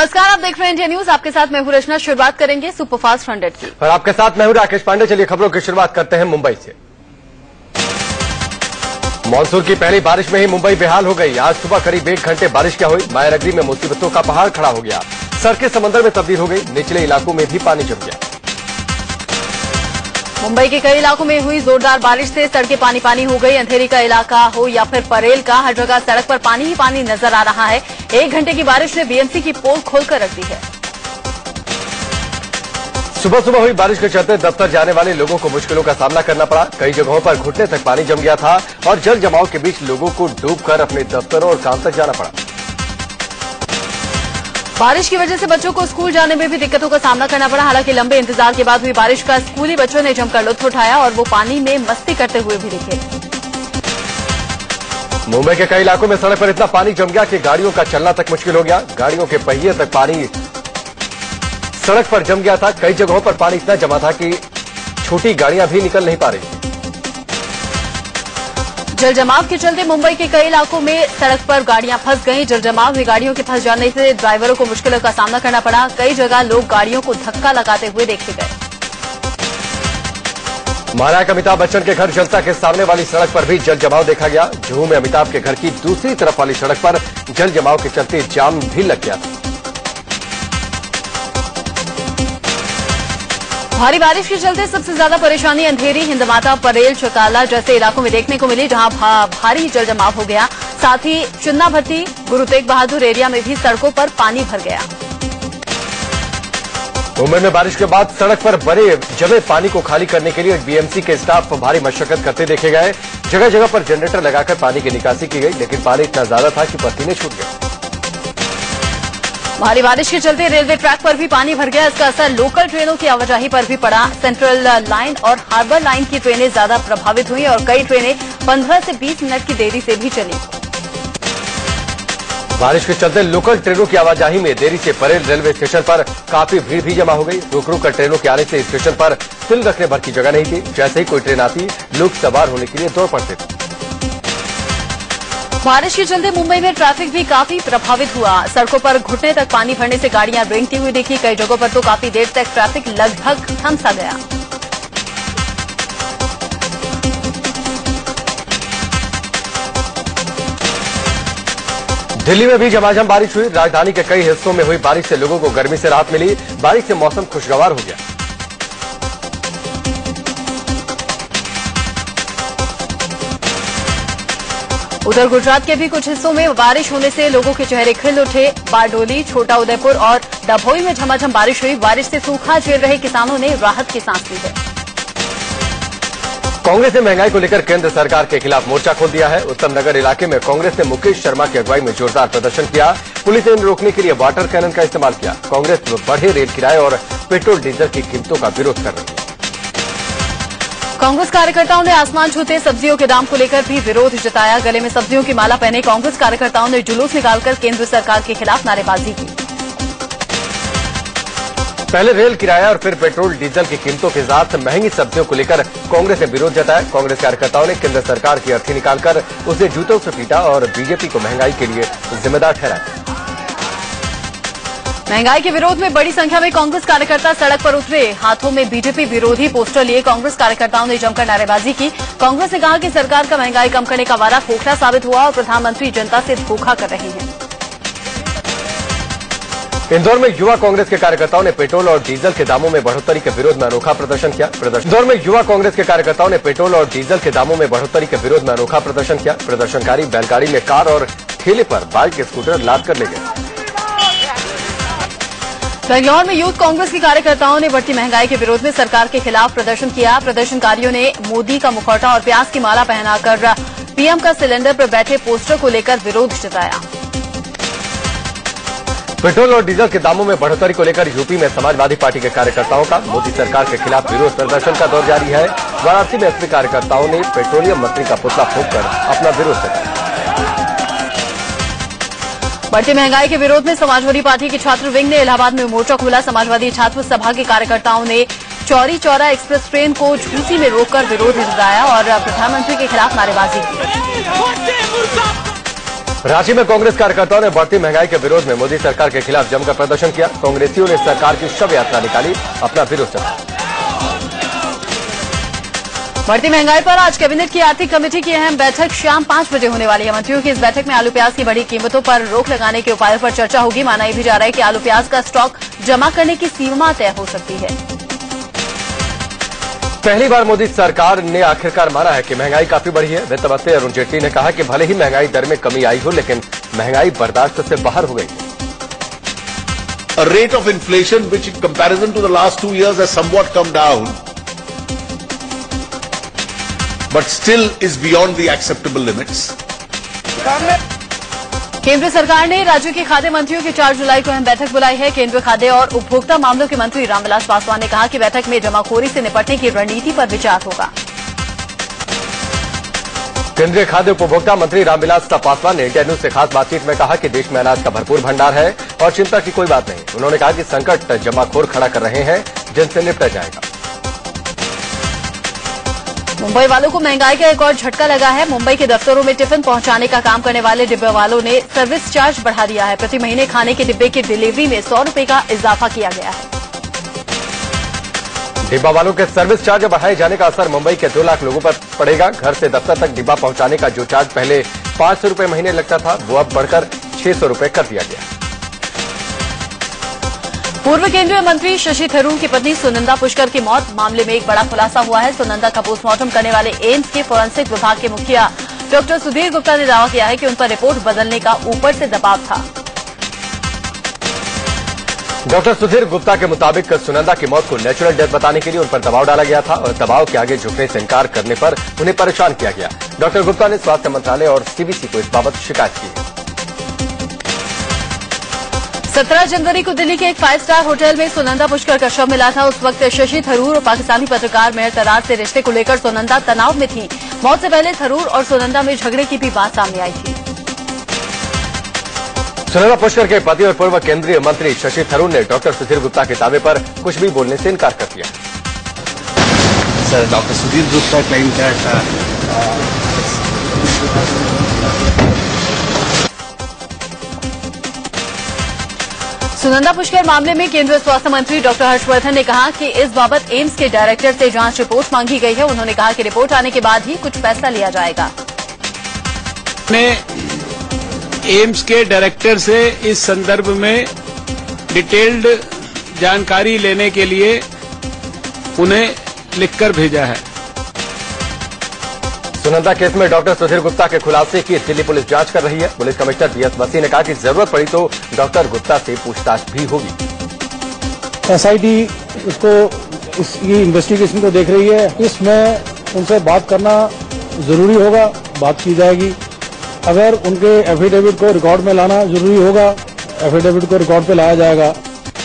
नमस्कार, आप देख रहे हैं इंडिया न्यूज। आपके साथ मैं हूं रचना। शुरुआत करेंगे सुपरफास्ट 100 की और आपके साथ मैं हूं राकेश पांडे। चलिए खबरों की शुरुआत करते हैं मुंबई से। मानसून की पहली बारिश में ही मुंबई बेहाल हो गई। आज सुबह करीब 1 घंटे बारिश क्या हुई, मायानगरी में मुसीबतों का पहाड़ खड़ा हो गया। सड़कें समंदर में तब्दील हो गई, निचले इलाकों में भी पानी जम गया। मुंबई के कई इलाकों में हुई जोरदार बारिश से सड़कें पानी पानी हो गई। अंधेरी का इलाका हो या फिर परेल का, हर जगह सड़क पर पानी ही पानी नजर आ रहा है। 1 घंटे की बारिश ने बीएमसी की पोल खोलकर रख दी है। सुबह सुबह हुई बारिश के चलते दफ्तर जाने वाले लोगों को मुश्किलों का सामना करना पड़ा। कई जगहों पर घुटने तक पानी जम गया था और जल जमाव के बीच लोगों को डूबकर अपने दफ्तरों और काम तक जाना पड़ा। बारिश की वजह से बच्चों को स्कूल जाने में भी दिक्कतों का सामना करना पड़ा। हालांकि लंबे इंतजार के बाद हुई बारिश का स्कूली बच्चों ने जमकर लुत्फ उठाया और वो पानी में मस्ती करते हुए भी दिखे। मुंबई के कई इलाकों में सड़क पर इतना पानी जम गया कि गाड़ियों का चलना तक मुश्किल हो गया। गाड़ियों के पहिए तक पानी सड़क पर जम गया था। कई जगहों पर पानी इतना जमा था कि छोटी गाड़ियां भी निकल नहीं पा रही। जल जमाव के चलते मुंबई के कई इलाकों में सड़क पर गाड़ियां फंस गईं। जल जमाव में गाड़ियों के फंस जाने से ड्राइवरों को मुश्किलों का सामना करना पड़ा। कई जगह लोग गाड़ियों को धक्का लगाते हुए देखे गए। महानायक अमिताभ बच्चन के घर जनता के सामने वाली सड़क पर भी जल जमाव देखा गया। जुहू में अमिताभ के घर की दूसरी तरफ वाली सड़क पर जल जमाव के चलते जाम भी लग गया था। भारी बारिश के चलते सबसे ज्यादा परेशानी अंधेरी, हिंदमाता, परेल, चौताला जैसे इलाकों में देखने को मिली, जहां भारी जल जमाव हो गया। साथ ही चुन्ना भट्टी, गुरु तेग बहादुर एरिया में भी सड़कों पर पानी भर गया। मुंबई में बारिश के बाद सड़क पर बड़े जमे पानी को खाली करने के लिए बीएमसी के स्टाफ भारी मशक्कत करते देखे गए। जगह जगह पर जनरेटर लगाकर पानी की निकासी की गई, लेकिन पानी इतना ज्यादा था कि पसीने छूट गए। भारी बारिश के चलते रेलवे ट्रैक पर भी पानी भर गया। इसका असर लोकल ट्रेनों की आवाजाही पर भी पड़ा। सेंट्रल लाइन और हार्बर लाइन की ट्रेनें ज्यादा प्रभावित हुई और कई ट्रेनें 15 से 20 मिनट की देरी से भी चली। बारिश के चलते लोकल ट्रेनों की आवाजाही में देरी से परेल रेलवे स्टेशन पर काफी भीड़ भी जमा हो गई। रुक रुक कर ट्रेनों के आने से स्टेशन पर तिल रखने भर की जगह नहीं थी। जैसे ही कोई ट्रेन आती, लोग सवार होने के लिए दौड़ पड़ते थे। बारिश के चलते मुंबई में ट्रैफिक भी काफी प्रभावित हुआ। सड़कों पर घुटने तक पानी भरने से गाड़ियां रेंगती हुई दिखी। कई जगहों पर तो काफी देर तक ट्रैफिक लगभग थम सा गया। दिल्ली में भी झमाझम बारिश हुई। राजधानी के कई हिस्सों में हुई बारिश से लोगों को गर्मी से राहत मिली। बारिश से मौसम खुशगवार हो गया। उधर गुजरात के भी कुछ हिस्सों में बारिश होने से लोगों के चेहरे खिल उठे। बारडोली, छोटा उदेपुर और डभोई में झमाझम बारिश हुई। बारिश से सूखा झेल रहे किसानों ने राहत की सांस ली है। कांग्रेस ने महंगाई को लेकर केंद्र सरकार के खिलाफ मोर्चा खोल दिया है। उत्तम नगर इलाके में कांग्रेस ने मुकेश शर्मा की अगुवाई में जोरदार प्रदर्शन किया। पुलिस ने रोकने के लिए वाटर कैनन का इस्तेमाल किया। कांग्रेस बढ़े रेल किराए और पेट्रोल डीजल की कीमतों का विरोध कर रही है। कांग्रेस कार्यकर्ताओं ने आसमान छूते सब्जियों के दाम को लेकर भी विरोध जताया। गले में सब्जियों की माला पहने कांग्रेस कार्यकर्ताओं ने जुलूस निकालकर केंद्र सरकार के खिलाफ नारेबाजी की। पहले रेल किराया और फिर पेट्रोल डीजल की कीमतों के साथ महंगी सब्जियों को लेकर कांग्रेस ने विरोध जताया। कांग्रेस कार्यकर्ताओं ने केंद्र सरकार की अर्थी निकालकर उसे जूतों से पीटा और बीजेपी को महंगाई के लिए जिम्मेदार ठहराया। महंगाई के विरोध में बड़ी संख्या में कांग्रेस कार्यकर्ता सड़क पर उतरे। हाथों में बीजेपी विरोधी पोस्टर लिए कांग्रेस कार्यकर्ताओं ने जमकर नारेबाजी की। कांग्रेस ने कहा कि सरकार का महंगाई कम करने का वादा खोखला साबित हुआ और प्रधानमंत्री जनता से धोखा कर रहे हैं। इंदौर में युवा कांग्रेस के कार्यकर्ताओं ने पेट्रोल और डीजल के दामों में बढ़ोतरी के विरोध में अनोखा प्रदर्शन किया। इंदौर में युवा कांग्रेस के कार्यकर्ताओं ने पेट्रोल और डीजल के दामों में बढ़ोतरी के विरोध में अनोखा प्रदर्शन किया। प्रदर्शनकारी बैलगाड़ी में कार और ठेले पर बाइक स्कूटर लाद कर ले गए। बेंगलौर में यूथ कांग्रेस के कार्यकर्ताओं ने बढ़ती महंगाई के विरोध में सरकार के खिलाफ प्रदर्शन किया। प्रदर्शनकारियों ने मोदी का मुखौटा और प्याज की माला पहनाकर पीएम का सिलेंडर पर बैठे पोस्टर को लेकर विरोध जताया। पेट्रोल और डीजल के दामों में बढ़ोतरी को लेकर यूपी में समाजवादी पार्टी के कार्यकर्ताओं का मोदी सरकार के खिलाफ विरोध प्रदर्शन का दौर जारी है। वाराणसी में एसपी कार्यकर्ताओं ने पेट्रोलियम मंत्री का पुतला फूंककर अपना विरोध जताया। बढ़ती महंगाई के विरोध में समाजवादी पार्टी के छात्र विंग ने इलाहाबाद में मोर्चा खोला। समाजवादी छात्र सभा के कार्यकर्ताओं ने चौरी चौरा एक्सप्रेस ट्रेन को झूसी में रोककर विरोध जताया और प्रधानमंत्री के खिलाफ नारेबाजी की। रांची में कांग्रेस कार्यकर्ताओं ने बढ़ती महंगाई के विरोध में मोदी सरकार के खिलाफ जमकर प्रदर्शन किया। कांग्रेसियों ने सरकार की शव यात्रा निकाली, अपना विरोध जताया। बढ़ती महंगाई पर आज कैबिनेट की आर्थिक कमेटी की अहम बैठक शाम 5 बजे होने वाली है। मंत्रियों की इस बैठक में आलू प्याज की बढ़ी कीमतों पर रोक लगाने के उपायों पर चर्चा होगी। माना यह भी जा रहा है कि आलू प्याज का स्टॉक जमा करने की सीमा तय हो सकती है। पहली बार मोदी सरकार ने आखिरकार माना है कि महंगाई काफी बढ़ी है। वित्त मंत्री अरुण जेटली ने कहा कि भले ही महंगाई दर में कमी आई हो, लेकिन महंगाई बर्दाश्त से बाहर हो गई है। A rate of inflation which in comparison to the last 2 years has somewhat come down, but still is beyond the acceptable limits. केंद्र सरकार ने राज्य के खाद्य मंत्रियों की 4 जुलाई को अहम बैठक बुलाई है। केंद्रीय खाद्य और उपभोक्ता मामलों के मंत्री रामविलास पासवान ने कहा कि बैठक में जमाखोरी से निपटने की रणनीति पर विचार होगा। केंद्रीय खाद्य उपभोक्ता मंत्री रामविलास पासवान ने इंडिया न्यूज से खास बातचीत में कहा कि देश में अनाज का भरपूर भंडार है और चिंता की कोई बात नहीं। उन्होंने कहा कि संकट जमाखोर खड़ा कर रहे हैं, जिनसे निपटा जाएगा। मुंबई वालों को महंगाई का एक और झटका लगा है। मुंबई के दफ्तरों में टिफिन पहुंचाने का काम करने वाले डिब्बे वालों ने सर्विस चार्ज बढ़ा दिया है। प्रति महीने खाने के डिब्बे की डिलीवरी में 100 रुपए का इजाफा किया गया है। डिब्बा वालों के सर्विस चार्ज बढ़ाए जाने का असर मुंबई के 2 लाख लोगों पर पड़ेगा। घर से दफ्तर तक डिब्बा पहुंचाने का जो चार्ज पहले 500 रुपए महीने लगता था, वो अब बढ़कर 600 रुपए कर दिया गया। पूर्व केंद्रीय मंत्री शशि थरूर की पत्नी सुनंदा पुष्कर की मौत मामले में एक बड़ा खुलासा हुआ है। सुनंदा का पोस्टमार्टम करने वाले एम्स के फोरेंसिक विभाग के मुखिया डॉक्टर सुधीर गुप्ता ने दावा किया है कि उन पर रिपोर्ट बदलने का ऊपर से दबाव था। डॉक्टर सुधीर गुप्ता के मुताबिक सुनंदा की मौत को नेचुरल डेथ बताने के लिए उन पर दबाव डाला गया था और दबाव के आगे झुकने से इनकार करने पर उन्हें परेशान किया गया। डॉक्टर गुप्ता ने स्वास्थ्य मंत्रालय और सीबीसी को इस बाबत शिकायत की है। 17 जनवरी को दिल्ली के एक 5 स्टार होटल में सुनंदा पुष्कर का शव मिला था। उस वक्त शशि थरूर और पाकिस्तानी पत्रकार मेहर तरार से रिश्ते को लेकर सुनंदा तनाव में थी। मौत से पहले थरूर और सुनंदा में झगड़े की भी बात सामने आई थी। सुनंदा पुष्कर के पति और पूर्व केंद्रीय मंत्री शशि थरूर ने डॉक्टर सुधीर गुप्ता के दावे पर कुछ भी बोलने से इनकार कर दिया। Sir, doctor Sudhir Gupta claim किया था सुनंदा पुष्कर मामले में केंद्रीय स्वास्थ्य मंत्री डॉक्टर हर्षवर्धन ने कहा कि इस बाबत एम्स के डायरेक्टर से जांच रिपोर्ट मांगी गई है। उन्होंने कहा कि रिपोर्ट आने के बाद ही कुछ फैसला लिया जाएगा। एम्स के डायरेक्टर से इस संदर्भ में डिटेल्ड जानकारी लेने के लिए उन्हें लिखकर भेजा है। सुनंदा केस में डॉक्टर सुधीर गुप्ता के खुलासे की दिल्ली पुलिस जांच कर रही है। पुलिस कमिश्नर बीएस बसी ने कहा कि जरूरत पड़ी तो डॉक्टर गुप्ता से पूछताछ भी होगी। एसआईटी इसको ये इन्वेस्टिगेशन को देख रही है। इसमें उनसे बात करना जरूरी होगा, बात की जाएगी। अगर उनके एफिडेविट को रिकॉर्ड में लाना जरूरी होगा, एफिडेविट को रिकॉर्ड पे लाया जाएगा।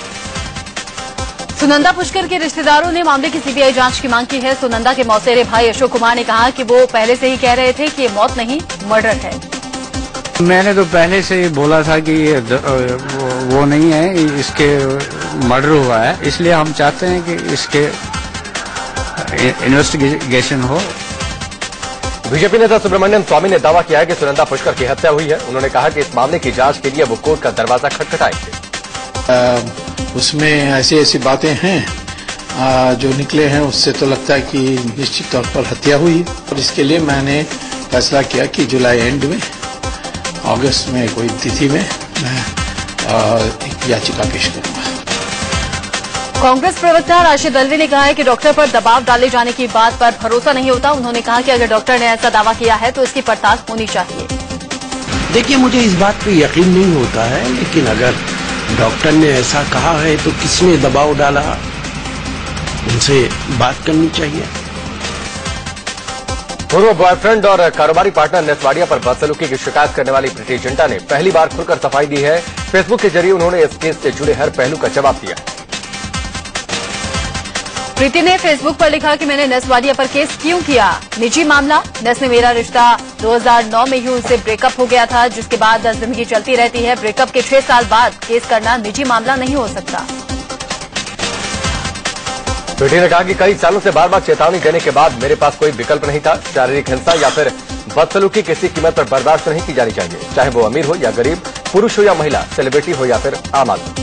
सुनंदा पुष्कर के रिश्तेदारों ने मामले की सीबीआई जांच की मांग की है। सुनंदा के मौसेरे भाई अशोक कुमार ने कहा कि वो पहले से ही कह रहे थे कि ये मौत नहीं, मर्डर है। मैंने तो पहले से ही बोला था कि ये वो नहीं है, इसके मर्डर हुआ है। इसलिए हम चाहते हैं कि इसके इन्वेस्टिगेशन हो। बीजेपी नेता सुब्रमण्यम स्वामी ने दावा किया है कि सुनंदा पुष्कर की हत्या हुई है। उन्होंने कहा कि इस मामले की जांच के लिए वो कोर्ट का दरवाजा खटखटाएंगे। उसमें ऐसी बातें हैं जो निकले हैं, उससे तो लगता है कि निश्चित तौर पर हत्या हुई। और इसके लिए मैंने फैसला किया कि जुलाई एंड में, अगस्त में कोई तिथि में मैं एक याचिका पेश करूंगा। कांग्रेस प्रवक्ता राशिद अल्वी ने कहा है कि डॉक्टर पर दबाव डाले जाने की बात पर भरोसा नहीं होता। उन्होंने कहा कि अगर डॉक्टर ने ऐसा दावा किया है तो इसकी पड़ताल होनी चाहिए। देखिए, मुझे इस बात पे यकीन नहीं होता है, लेकिन अगर डॉक्टर ने ऐसा कहा है तो किसने दबाव डाला, उनसे बात करनी चाहिए। पूर्व बॉयफ्रेंड और कारोबारी पार्टनर नेसवाडिया पर बदसलूकी की शिकायत करने वाली प्रीति जिंटा ने पहली बार खुलकर सफाई दी है। फेसबुक के जरिए उन्होंने इस केस से जुड़े हर पहलू का जवाब दिया। प्रीति ने फेसबुक पर लिखा कि मैंने नेसवाडिया पर केस क्यों किया, निजी मामला। नेस ने मेरा रिश्ता 2009 में ही उनसे ब्रेकअप हो गया था, जिसके बाद जिंदगी चलती रहती है। ब्रेकअप के 6 साल बाद केस करना निजी मामला नहीं हो सकता। प्रीति ने कहा कि कई सालों से बार बार चेतावनी देने के बाद मेरे पास कोई विकल्प नहीं था। शारीरिक हिंसा या फिर बदसलूकी किसी कीमत पर बर्दाश्त नहीं की जानी चाहिए, चाहे वो अमीर हो या गरीब, पुरुष हो या महिला, सेलिब्रिटी हो या फिर आम आदमी।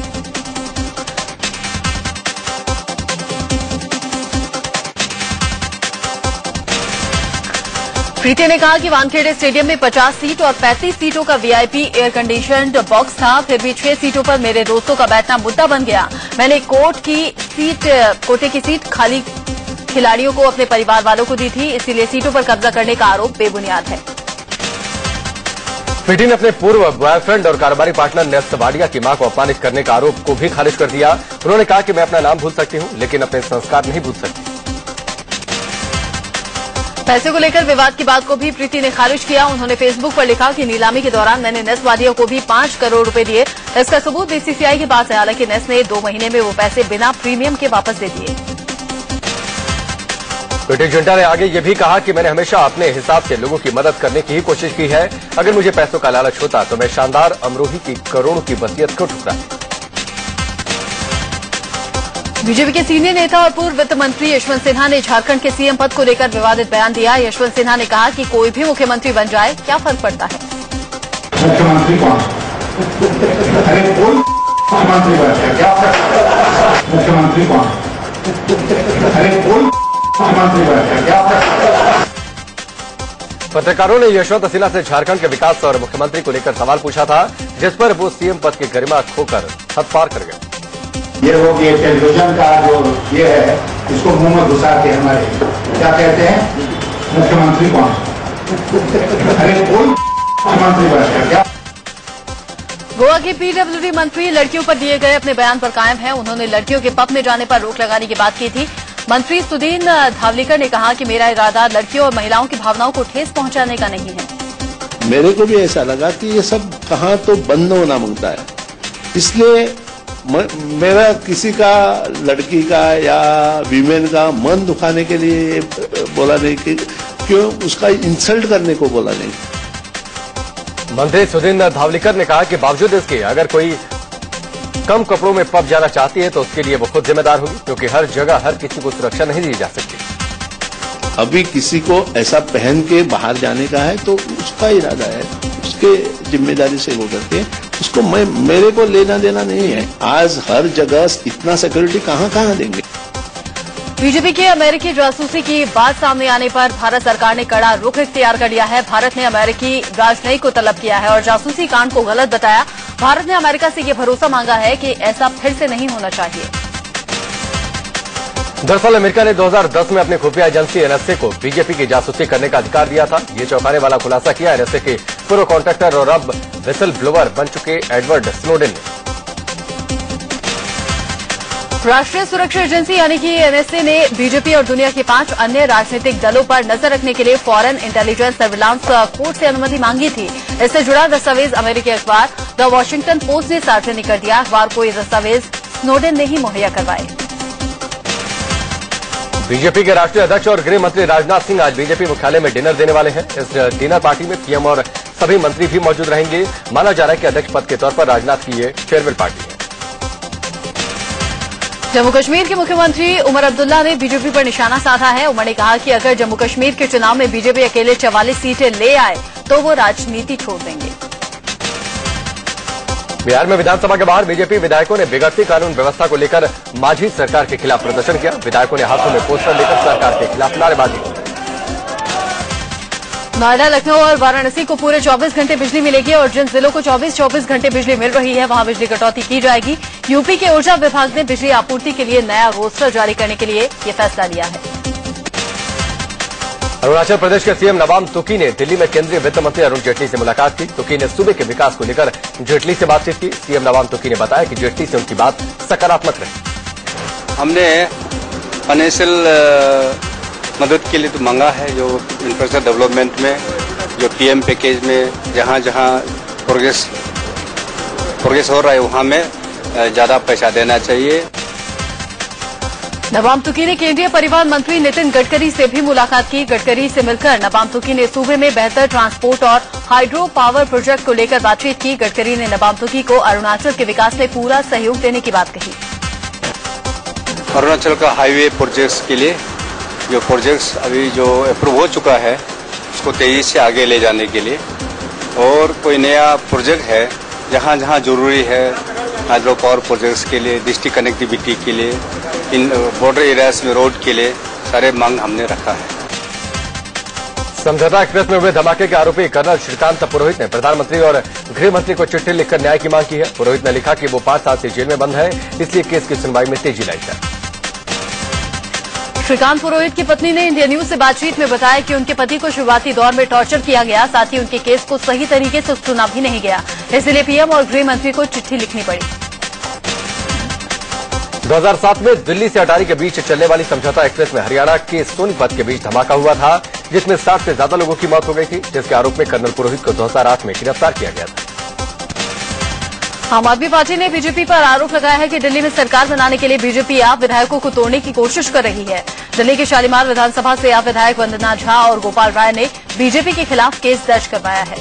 प्रीति ने कहा कि वानखेड़े स्टेडियम में 50 सीट और 35 सीटों का वीआईपी एयर कंडीशनड बॉक्स था, फिर भी 6 सीटों पर मेरे दोस्तों का बैठना मुद्दा बन गया। मैंने कोटे की सीट खाली खिलाड़ियों को अपने परिवार वालों को दी थी, इसीलिए सीटों पर कब्जा करने का आरोप बेबुनियाद है। प्रीति ने अपने पूर्व बॉयफ्रेंड और कारोबारी पार्टनर नेस्ट वाडिया की मां को अपमानित करने का आरोप को भी खारिज कर दिया। उन्होंने कहा कि मैं अपना नाम भूल सकती हूं, लेकिन अपने संस्कार नहीं भूल सकती। पैसे को लेकर विवाद की बात को भी प्रीति ने खारिज किया। उन्होंने फेसबुक पर लिखा कि नीलामी के दौरान मैंने नेस्ट वाडिया को भी 5 करोड़ रुपए दिए। इसका सबूत बीसीसीआई के पास है, हालांकि नेस्ट ने 2 महीने में वो पैसे बिना प्रीमियम के वापस दे दिए। प्रीति जिंटा ने आगे ये भी कहा कि मैंने हमेशा अपने हिसाब से लोगों की मदद करने की ही कोशिश की है। अगर मुझे पैसों का लालच होता तो मैं शानदार अमरोही की करोड़ों की वसीयत क्यों ठुकराती। बीजेपी के सीनियर नेता और पूर्व वित्त मंत्री यशवंत सिन्हा ने झारखंड के सीएम पद को लेकर विवादित बयान दिया। यशवंत सिन्हा ने कहा कि कोई भी मुख्यमंत्री बन जाए, क्या फर्क पड़ता है। मुख्यमंत्री कौन? अरे कोई मुख्यमंत्री बन जाए, क्या फर्क पड़ता है? मुख्यमंत्री कौन? अरे कोई मुख्यमंत्री बन जाए, क्या फर्क पड़ता है? पत्रकारों ने यशवंत सिन्हा से झारखंड के विकास और मुख्यमंत्री को लेकर सवाल पूछा था, जिस पर वो सीएम पद की गरिमा खोकर हद पार कर गए। ये लोग ये टेलीविजन का जो ये है, इसको मुंह में घुसा के हमारे क्या कहते हैं, मुख्यमंत्री कौन? अरे कोई मुख्यमंत्री बन जाए, क्या? गोवा के पीडब्ल्यूडी मंत्री लड़कियों पर दिए गए अपने बयान पर कायम है। उन्होंने लड़कियों के पब में जाने पर रोक लगाने की बात की थी। मंत्री सुदीन धावलीकर ने कहा कि मेरा इरादा लड़कियों और महिलाओं की भावनाओं को ठेस पहुंचाने का नहीं है। मेरे को भी ऐसा लगा कि ये सब कहाँ तो बंद होना मांगता है, इसलिए मेरा किसी का, लड़की का या वीमेन का मन दुखाने के लिए बोला नहीं, कि क्यों उसका इंसल्ट करने को बोला नहीं। मंत्री सुदीन धावलीकर ने कहा कि बावजूद इसके अगर कोई कम कपड़ों में पब जाना चाहती है तो उसके लिए वो खुद जिम्मेदार होगी, क्योंकि हर जगह हर किसी को सुरक्षा नहीं दी जा सकती। अभी किसी को ऐसा पहन के बाहर जाने का है तो उसका इरादा है, उसके जिम्मेदारी से वो करते हैं, उसको मेरे को लेना देना नहीं है। आज हर जगह इतना सिक्योरिटी कहाँ देंगे। बीजेपी के अमेरिकी जासूसी की बात सामने आने पर भारत सरकार ने कड़ा रुख इख्तियार कर लिया है। भारत ने अमेरिकी राजनयिक को तलब किया है और जासूसी कांड को गलत बताया। भारत ने अमेरिका से ये भरोसा मांगा है कि ऐसा फिर से नहीं होना चाहिए। दरअसल अमेरिका ने 2010 में अपनी खुफिया एजेंसी एनएसए को बीजेपी की जासूसी करने का अधिकार दिया था। ये चौंकाने वाला खुलासा किया एनएसए के पूर्व कॉन्ट्रैक्टर और अब विसल ब्लोअर बन चुके एडवर्ड स्नोडेन ने। राष्ट्रीय सुरक्षा एजेंसी यानी कि एनएसए ने बीजेपी और दुनिया के 5 अन्य राजनीतिक दलों पर नजर रखने के लिए फॉरेन इंटेलिजेंस सर्विलांस कोर्ट से अनुमति मांगी थी। इससे जुड़ा दस्तावेज अमेरिकी अखबार द वॉशिंगटन पोस्ट ने सार्वजनिक कर दिया। अखबार को ये दस्तावेज स्नोडेन ने ही मुहैया करवाए। बीजेपी के राष्ट्रीय अध्यक्ष और गृह मंत्री राजनाथ सिंह आज बीजेपी मुख्यालय में डिनर देने वाले हैं। इस डिनर पार्टी में पीएम और सभी मंत्री भी मौजूद रहेंगे। माना जा रहा है कि अध्यक्ष पद के तौर पर राजनाथ की ये फेयरवेल पार्टी है। जम्मू कश्मीर के मुख्यमंत्री उमर अब्दुल्ला ने बीजेपी पर निशाना साधा है। उमर ने कहा कि अगर जम्मू कश्मीर के चुनाव में बीजेपी अकेले 44 सीटें ले आए तो वो राजनीति छोड़ देंगे। बिहार में विधानसभा के बाहर बीजेपी विधायकों ने बिगड़ती कानून व्यवस्था को लेकर मांझी सरकार के खिलाफ प्रदर्शन किया। विधायकों ने हाथों में पोस्टर लेकर सरकार के खिलाफ नारेबाजी की। नोएडा, लखनऊ और वाराणसी को पूरे 24 घंटे बिजली मिलेगी और जिन जिलों को 24 घंटे बिजली मिल रही है वहां बिजली कटौती की जाएगी। यूपी के ऊर्जा विभाग ने बिजली आपूर्ति के लिए नया रोस्टर जारी करने के लिए ये फैसला लिया है। अरुणाचल प्रदेश के सीएम नबाम तुकी ने दिल्ली में केंद्रीय वित्त मंत्री अरुण जेटली से मुलाकात की। तुकी ने सूबे के विकास को लेकर जेटली से बातचीत की। सीएम नबाम तुकी ने बताया कि जेटली से उनकी बात सकारात्मक रही। हमने फाइनेंशियल मदद के लिए तो मांगा है, जो इंफ्रास्ट्रक्चर डेवलपमेंट में, जो पीएम पैकेज में जहां प्रोग्रेस हो रहा है वहां में ज्यादा पैसा देना चाहिए। नबाम तुकी ने केंद्रीय परिवहन मंत्री नितिन गडकरी से भी मुलाकात की। गडकरी से मिलकर नबाम तुकी ने सूबे में बेहतर ट्रांसपोर्ट और हाइड्रो पावर प्रोजेक्ट को लेकर बातचीत की। गडकरी ने नबाम तुकी को अरुणाचल के विकास में पूरा सहयोग देने की बात कही। अरुणाचल का हाईवे प्रोजेक्ट्स के लिए जो प्रोजेक्ट्स अभी जो अप्रूव हो चुका है इसको तेजी से आगे ले जाने के लिए, और कोई नया प्रोजेक्ट है जहाँ जहाँ जरूरी है हाइड्रो पावर प्रोजेक्ट्स के लिए, डिस्ट्रिक्ट कनेक्टिविटी के लिए, इन बॉर्डर एरियाज में रोड के लिए सारे मांग हमने रखा है। समझौता एक्सप्रेस में हुए धमाके के आरोपी कर्नल श्रीकांत पुरोहित ने प्रधानमंत्री और गृह मंत्री को चिट्ठी लिखकर न्याय की मांग की है। पुरोहित ने लिखा कि वो 5 साल से जेल में बंद है, इसलिए केस की सुनवाई में तेजी लाई जाए। श्रीकांत पुरोहित की पत्नी ने इंडिया न्यूज से बातचीत में बताया कि उनके पति को शुरुआती दौर में टॉर्चर किया गया, साथ ही उनके केस को सही तरीके से सुना भी नहीं गया, इसलिए पीएम और गृह मंत्री को चिट्ठी लिखनी पड़ी। 2007 में दिल्ली से अटारी के बीच चलने वाली समझौता एक्सप्रेस में हरियाणा के सोनीपत के बीच धमाका हुआ था, जिसमें 60 से ज्यादा लोगों की मौत हो गई थी, जिसके आरोप में कर्नल पुरोहित को 2008 में गिरफ्तार किया गया था। आम आदमी पार्टी ने बीजेपी पर आरोप लगाया है कि दिल्ली में सरकार बनाने के लिए बीजेपी आप विधायकों को तोड़ने की कोशिश कर रही है। दिल्ली के शालीमार विधानसभा से आप विधायक वंदना झा और गोपाल राय ने बीजेपी के खिलाफ केस दर्ज करवाया है।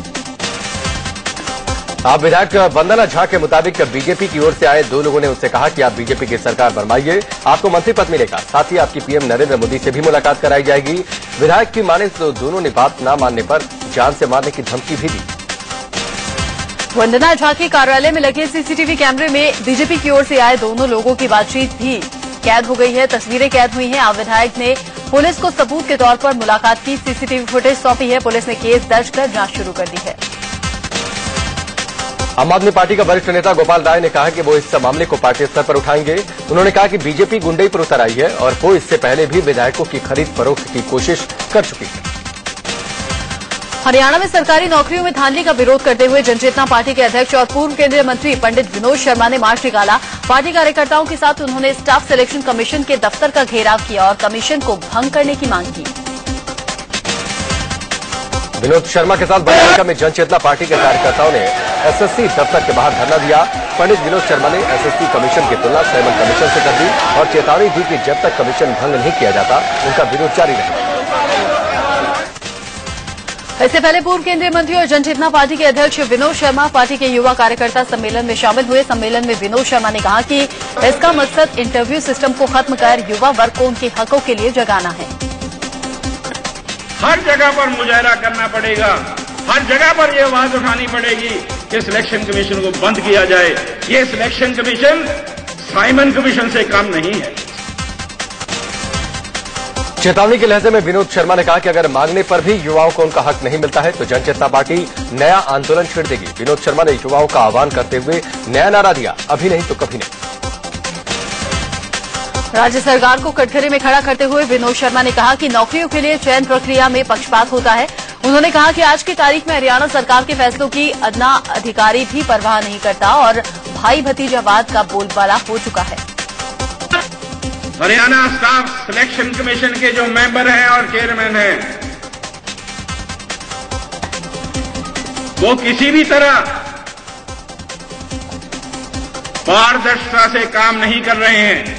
आप विधायक वंदना झा के मुताबिक बीजेपी की ओर से आए 2 लोगों ने उनसे कहा कि आप बीजेपी की सरकार बनवाइए, आपको मंत्री पद मिलेगा, साथ ही आपकी पीएम नरेंद्र मोदी से भी मुलाकात कराई जाएगी। विधायक की माने तो दोनों ने बात न मानने पर जान से मारने की धमकी भी दी। वंदना झा के कार्यालय में लगे सीसीटीवी कैमरे में बीजेपी की ओर से आए दोनों लोगों की बातचीत भी कैद हो गई है, तस्वीरें कैद हुई हैं। आप विधायक ने पुलिस को सबूत के तौर पर मुलाकात की सीसीटीवी फुटेज सौंपी है। पुलिस ने केस दर्ज कर जांच शुरू कर दी है। आम आदमी पार्टी का वरिष्ठ नेता गोपाल राय ने कहा कि वो इस मामले को पार्टी स्तर पर उठाएंगे। उन्होंने कहा कि बीजेपी गुंडई पर उतर आई है और वो इससे पहले भी विधायकों की खरीद फरोख्त की कोशिश कर चुकी है। हरियाणा में सरकारी नौकरियों में धांधली का विरोध करते हुए जनचेतना पार्टी के अध्यक्ष और पूर्व केंद्रीय मंत्री पंडित विनोद शर्मा ने मार्च निकाला। पार्टी कार्यकर्ताओं के साथ उन्होंने स्टाफ सिलेक्शन कमीशन के दफ्तर का घेराव किया और कमीशन को भंग करने की मांग की। विनोद शर्मा के साथ बड़ौदा में जनचेतना पार्टी के कार्यकर्ताओं ने एसएससी दफ्तर के बाहर धरना दिया। पंडित विनोद शर्मा ने एसएससी कमीशन की तुलना साइमन कमीशन से कर दी और चेतावनी दी कि जब तक कमीशन भंग नहीं किया जाता उनका विरोध जारी रहेगा। इससे पहले पूर्व केंद्रीय मंत्री और जनचेतना पार्टी के अध्यक्ष विनोद शर्मा पार्टी के युवा कार्यकर्ता सम्मेलन में शामिल हुए। सम्मेलन में विनोद शर्मा ने कहा कि इसका मकसद इंटरव्यू सिस्टम को खत्म कर युवा वर्ग को उनके हकों के लिए जगाना है। हर जगह पर मुजाहरा करना पड़ेगा, हर जगह पर ये आवाज उठानी पड़ेगी कि सिलेक्शन कमीशन को बंद किया जाए। ये सिलेक्शन कमीशन साइमन कमीशन से कम नहीं है। चेतावनी के लहजे में विनोद शर्मा ने कहा कि अगर मांगने पर भी युवाओं को उनका हक नहीं मिलता है तो जनचेतना पार्टी नया आंदोलन छेड़ देगी। विनोद शर्मा ने युवाओं का आह्वान करते हुए नया नारा दिया, अभी नहीं तो कभी नहीं। राज्य सरकार को कटघरे में खड़ा करते हुए विनोद शर्मा ने कहा कि नौकरियों के लिए चयन प्रक्रिया में पक्षपात होता है। उन्होंने कहा कि आज की तारीख में हरियाणा सरकार के फैसलों की अदना अधिकारी भी परवाह नहीं करता और भाई भतीजावाद का बोलबाला हो चुका है। हरियाणा स्टाफ सिलेक्शन कमीशन के जो मेंबर हैं और चेयरमैन हैं, वो किसी भी तरह पारदर्शिता से काम नहीं कर रहे हैं।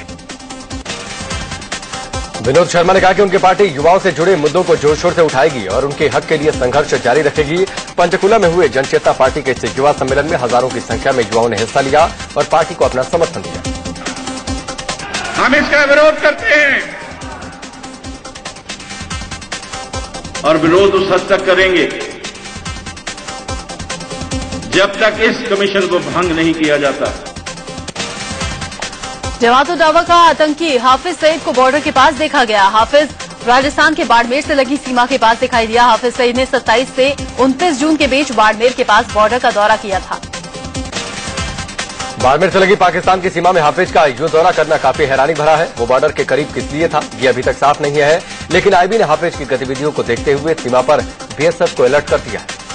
विनोद शर्मा ने कहा कि उनकी पार्टी युवाओं से जुड़े मुद्दों को जोर शोर से उठाएगी और उनके हक के लिए संघर्ष जारी रखेगी। पंचकुला में हुए जनचेतना पार्टी के इस युवा सम्मेलन में हजारों की संख्या में युवाओं ने हिस्सा लिया और पार्टी को अपना समर्थन दिया। हम इसका विरोध करते हैं और विरोध उस हद तक करेंगे जब तक इस कमीशन को भंग नहीं किया जाता। जमात-उद-दावा का आतंकी हाफिज सईद को बॉर्डर के पास देखा गया। हाफिज राजस्थान के बाड़मेर से लगी सीमा के पास दिखाई दिया। हाफिज सईद ने 27 से 29 जून के बीच बाड़मेर के पास बॉर्डर का दौरा किया था। बाड़मेर से लगी पाकिस्तान की सीमा में हाफिज का यूं दौरा करना काफी हैरानी भरा है। वो बॉर्डर के करीब किस लिए था ये अभी तक साफ नहीं है, लेकिन आईबी ने हाफिज की गतिविधियों को देखते हुए सीमा पर बीएसएफ को अलर्ट कर दिया है।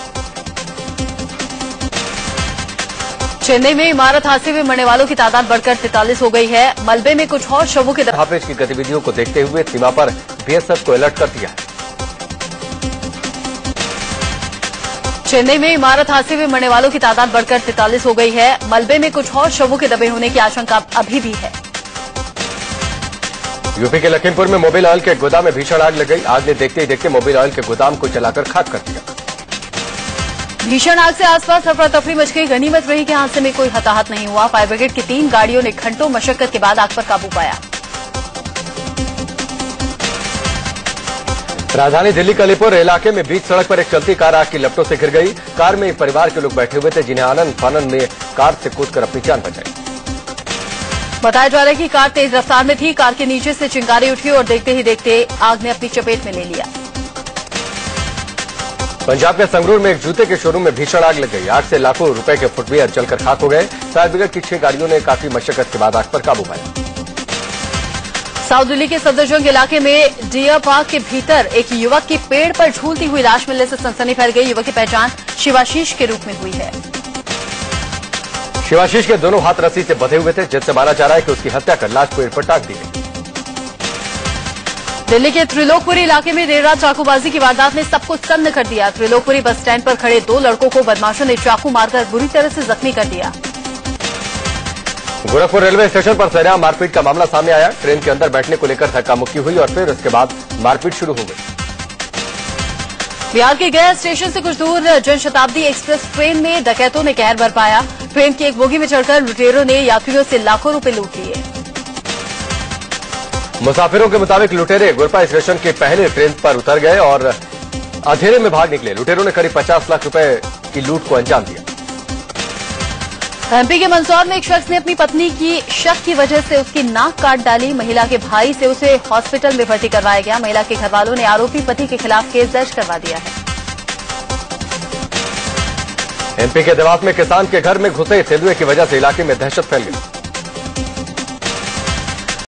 चेन्नई में इमारत हादसे में मरने वालों की तादाद बढ़कर 43 हो गई है। मलबे में कुछ और शवों के हाफिज की गतिविधियों को देखते हुए सीमा पर बीएसएफ को अलर्ट कर दिया है। चेन्नई में इमारत हादसे में मरने वालों की तादाद बढ़कर 43 हो गई है। मलबे में कुछ और शवों के दबे होने की आशंका अभी भी है। यूपी के लखीमपुर में मोबिल ऑयल के गोदाम में भीषण आग लग गई। आग ने देखते ही देखते मोबिल ऑयल के गोदाम को जलाकर खाक कर दिया। भीषण आग से आसपास अफरा तफरी मच गई। गनीमत रही कि हादसे में कोई हताहत नहीं हुआ। फायर ब्रिगेड की 3 गाड़ियों ने घंटों मशक्कत के बाद आग पर काबू पाया। राजधानी दिल्ली के अलीपुर इलाके में बीच सड़क पर एक चलती कार आग की लपटों से गिर गई। कार में एक परिवार के लोग बैठे हुए थे, जिन्हें आनंद फानन में कार से कूदकर अपनी जान बचाई। बताया जा रहा है कि कार तेज रफ्तार में थी। कार के नीचे से चिंगारी उठी और देखते ही देखते आग ने अपनी चपेट में ले लिया। पंजाब के संगरूर में एक जूते के शोरूम में भीषण आग लग गई। आग से लाखों रुपए के फुटवियर जलकर खाक हो गए। फायर ब्रिगेड की 6 गाड़ियों ने काफी मशक्कत के बाद आग पर काबू पाया। साउथ दिल्ली के सफदरजंग इलाके में डियर पार्क के भीतर एक युवक की पेड़ पर झूलती हुई लाश मिलने से सनसनी फैल गई। युवक की पहचान शिवाशीष के रूप में हुई है। शिवाशीष के दोनों हाथ रस्सी से बंधे हुए थे, जिससे माना जा रहा है कि उसकी हत्या कर लाश पेड़ पर टांग दी गई। दिल्ली के त्रिलोकपुरी इलाके में देर रात चाकूबाजी की वारदात ने सबको सन्न कर दिया। त्रिलोकपुरी बस स्टैंड पर खड़े 2 लड़कों को बदमाशों ने चाकू मारकर बुरी तरह से जख्मी कर दिया। गोरखपुर रेलवे स्टेशन पर सरेआम मारपीट का मामला सामने आया। ट्रेन के अंदर बैठने को लेकर धक्का मुक्की हुई और फिर उसके बाद मारपीट शुरू हो गई। बिहार के गया स्टेशन से कुछ दूर जनशताब्दी एक्सप्रेस ट्रेन में डकैतों ने कहर बरपाया। ट्रेन की एक बोगी में चढ़कर लुटेरों ने यात्रियों से लाखों रुपए लूट लिए। मुसाफिरों के मुताबिक लुटेरे गुरपा स्टेशन के पहले ट्रेन पर उतर गए और अंधेरे में भाग निकले। लुटेरों ने करीब 50 लाख रुपए की लूट को अंजाम दिया। एमपी के मंदसौर में एक शख्स ने अपनी पत्नी की शक की वजह से उसकी नाक काट डाली। महिला के भाई से उसे हॉस्पिटल में भर्ती करवाया गया। महिला के घर वालों ने आरोपी पति के खिलाफ केस दर्ज करवा दिया है। एमपी के देवास में किसान के घर में घुसे तेंदुए की वजह से इलाके में दहशत फैल गई।